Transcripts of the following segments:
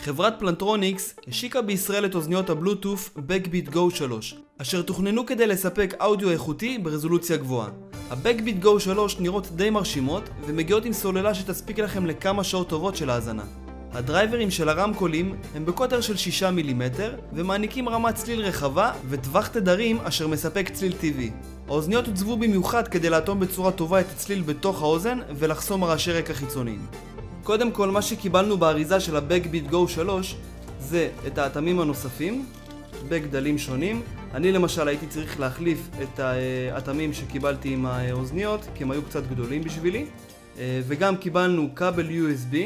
חברת פלנטרוניקס השיקה בישראל את אוזניות הבלוטות' Backbeat Go 3, אשר תוכננו כדי לספק אודיו איכותי ברזולוציה גבוהה. ה-Backbeat Go 3 נראות די מרשימות ומגיעות עם סוללה שתספיק לכם לכמה שעות טובות של האזנה. הדרייברים של הרמקולים הם בקוטר של 6 מילימטר ומעניקים רמת צליל רחבה וטווח תדרים אשר מספק צליל טבעי. האוזניות הוצבו במיוחד כדי לאטום בצורה טובה את הצליל בתוך האוזן ולחסום רעשי רקע חיצוניים. קודם כל, מה שקיבלנו באריזה של ה-Backbeat Go 3 זה את האטמים הנוספים בגדלים שונים. אני למשל הייתי צריך להחליף את האטמים שקיבלתי עם האוזניות כי הם היו קצת גדולים בשבילי, וגם קיבלנו כבל USB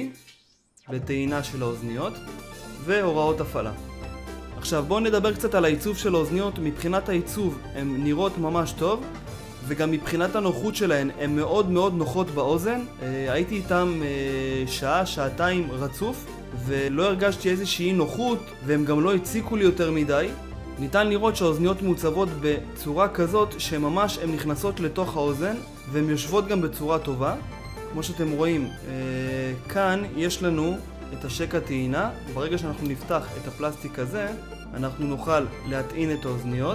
לטעינה של האוזניות והוראות הפעלה. עכשיו בואו נדבר קצת על העיצוב של האוזניות. מבחינת העיצוב הן נראות ממש טוב, וגם מבחינת הנוחות שלהן הן מאוד מאוד נוחות באוזן. הייתי איתן שעה, שעתיים רצוף ולא הרגשתי איזושהי נוחות, והן גם לא הציקו לי יותר מדי. ניתן לראות שהאוזניות מעוצבות בצורה כזאת שממש הן נכנסות לתוך האוזן והן יושבות גם בצורה טובה. כמו שאתם רואים, כאן יש לנו את השקע טעינה. ברגע שאנחנו נפתח את הפלסטיק הזה אנחנו נוכל להטעין את האוזניות,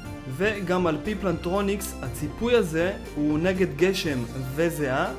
וגם על פי פלנטרוניקס הציפוי הזה הוא נגד גשם וזיעה,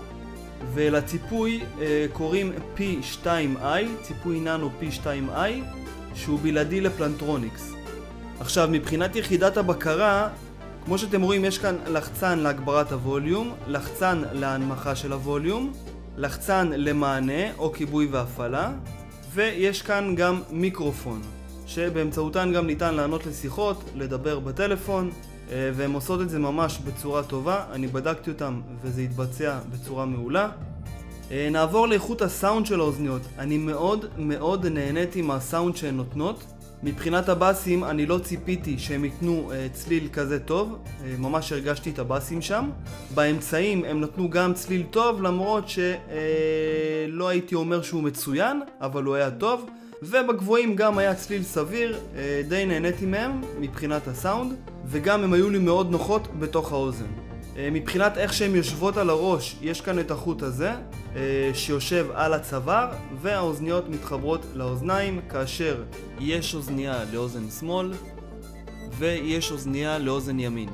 ולציפוי קוראים P2i, ציפוי ננו P2i, שהוא בלעדי לפלנטרוניקס. עכשיו מבחינת יחידת הבקרה, כמו שאתם רואים יש כאן לחצן להגברת הווליום, לחצן להנמכה של הווליום, לחצן למענה או כיבוי והפעלה, ויש כאן גם מיקרופון שבאמצעותן גם ניתן לענות לשיחות, לדבר בטלפון, והן עושות את זה ממש בצורה טובה. אני בדקתי אותם וזה התבצע בצורה מעולה. נעבור לאיכות הסאונד של האוזניות. אני מאוד מאוד נהניתי מהסאונד שהן נותנות. מבחינת הבאסים אני לא ציפיתי שהם ייתנו צליל כזה טוב, ממש הרגשתי את הבאסים שם. באמצעים הם נתנו גם צליל טוב, למרות שלא הייתי אומר שהוא מצוין, אבל הוא היה טוב. ובגבוהים גם היה צליל סביר, די נהניתי מהם מבחינת הסאונד, וגם הם היו לי מאוד נוחות בתוך האוזן. מבחינת איך שהן יושבות על הראש, יש כאן את החוט הזה שיושב על הצוואר, והאוזניות מתחברות לאוזניים, כאשר יש אוזנייה לאוזן שמאל ויש אוזנייה לאוזן ימין.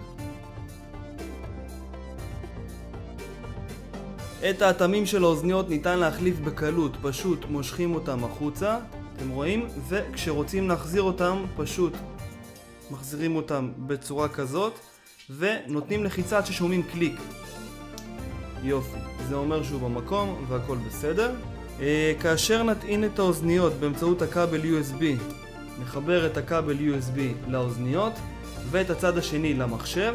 את האטמים של האוזניות ניתן להחליף בקלות, פשוט מושכים אותם החוצה, אתם רואים, וכשרוצים להחזיר אותם פשוט מחזירים אותם בצורה כזאת ונותנים לחיצה עד ששומעים קליק. יופי, זה אומר שהוא במקום והכל בסדר. כאשר נטעין את האוזניות באמצעות הכבל USB, נחבר את הכבל USB לאוזניות ואת הצד השני למחשב,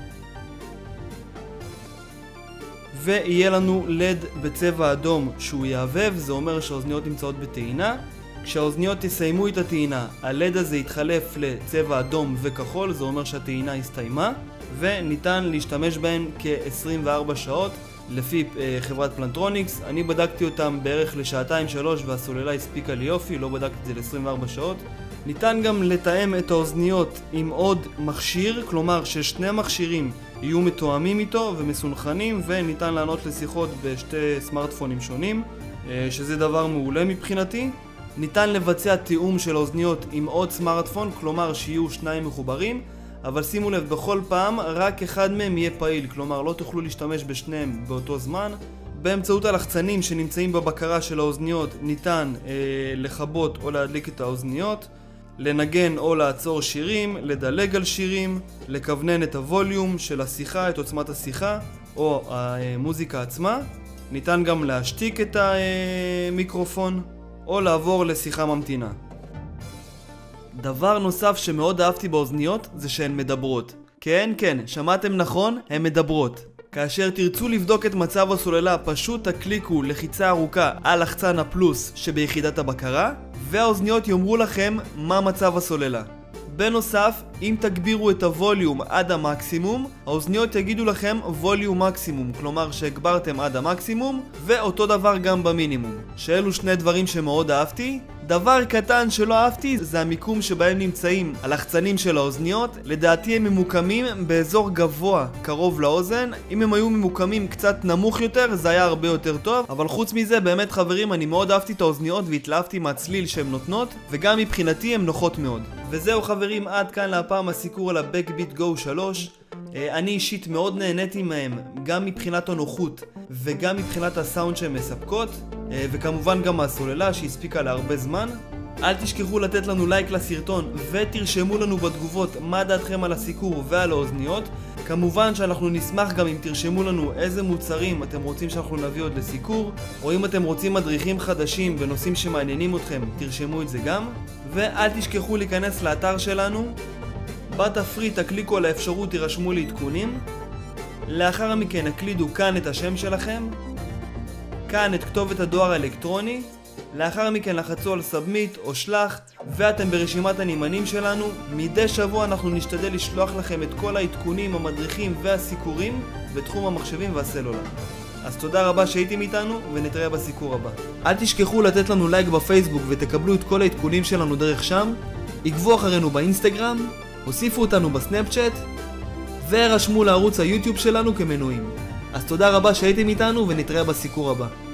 ויהיה לנו LED בצבע אדום שהוא יעבב, זה אומר שהאוזניות נמצאות בטעינה. כשהאוזניות תסיימו את הטעינה, ה-LED הזה יתחלף לצבע אדום וכחול, זה אומר שהטעינה הסתיימה, וניתן להשתמש בהן כ-24 שעות לפי חברת פלנטרוניקס. אני בדקתי אותם בערך לשעתיים-שלוש והסוללה הספיקה לי יופי, לא בדקתי את זה ל-24 שעות. ניתן גם לתאם את האוזניות עם עוד מכשיר, כלומר ששני מכשירים יהיו מתואמים איתו ומסונכנים, וניתן לענות לשיחות בשתי סמארטפונים שונים, שזה דבר מעולה מבחינתי. ניתן לבצע תיאום של האוזניות עם עוד סמארטפון, כלומר שיהיו שניים מחוברים, אבל שימו לב, בכל פעם רק אחד מהם יהיה פעיל, כלומר לא תוכלו להשתמש בשניהם באותו זמן. באמצעות הלחצנים שנמצאים בבקרה של האוזניות ניתן לכבות או להדליק את האוזניות, לנגן או לעצור שירים, לדלג על שירים, לכוונן את הווליום של השיחה, את עוצמת השיחה או המוזיקה עצמה. ניתן גם להשתיק את המיקרופון או לעבור לשיחה ממתינה. דבר נוסף שמאוד אהבתי באוזניות זה שהן מדברות. כן, שמעתם נכון, הן מדברות. כאשר תרצו לבדוק את מצב הסוללה, פשוט תקליקו לחיצה ארוכה על לחצן הפלוס שביחידת הבקרה, והאוזניות יאמרו לכם מה מצב הסוללה. בנוסף, אם תגבירו את הווליום עד המקסימום, האוזניות יגידו לכם ווליום מקסימום, כלומר שהגברתם עד המקסימום, ואותו דבר גם במינימום. שאלו שני דברים שמאוד אהבתי. דבר קטן שלא אהבתי זה המיקום שבהם נמצאים הלחצנים של האוזניות. לדעתי הם ממוקמים באזור גבוה, קרוב לאוזן. אם הם היו ממוקמים קצת נמוך יותר זה היה הרבה יותר טוב, אבל חוץ מזה באמת חברים, אני מאוד אהבתי את האוזניות והתלהבתי מהצליל שהן נותנות, וגם מבחינתי הן נוחות מאוד. וזהו חברים, עד כאן להפעם הסיקור על ה-Backbeat Go 3. אני אישית מאוד נהניתי מהם, גם מבחינת הנוחות וגם מבחינת הסאונד שהן מספקות, וכמובן גם מהסוללה שהספיקה להרבה זמן. אל תשכחו לתת לנו לייק לסרטון ותרשמו לנו בתגובות מה דעתכם על הסיקור ועל האוזניות. כמובן שאנחנו נשמח גם אם תרשמו לנו איזה מוצרים אתם רוצים שאנחנו נביא עוד לסיקור, או אם אתם רוצים מדריכים חדשים בנושאים שמעניינים אתכם, תרשמו את זה גם. ואל תשכחו להיכנס לאתר שלנו. בתפריט תקליקו על האפשרות תירשמו לעדכונים. לאחר מכן הקלידו כאן את השם שלכם, כאן את כתובת הדואר האלקטרוני. לאחר מכן לחצו על סאבמיט או שלח, ואתם ברשימת הנמענים שלנו. מדי שבוע אנחנו נשתדל לשלוח לכם את כל העדכונים, המדריכים והסיקורים בתחום המחשבים והסלולר. אז תודה רבה שהייתם איתנו, ונתראה בסיקור הבא. אל תשכחו לתת לנו לייק בפייסבוק ותקבלו את כל העדכונים שלנו דרך שם. עקבו אחרינו באינסטגרם, הוסיפו אותנו בסנאפצ'אט, ורשמו לערוץ היוטיוב שלנו כמנויים. אז תודה רבה שהייתם איתנו, ונתראה בסיקור הבא.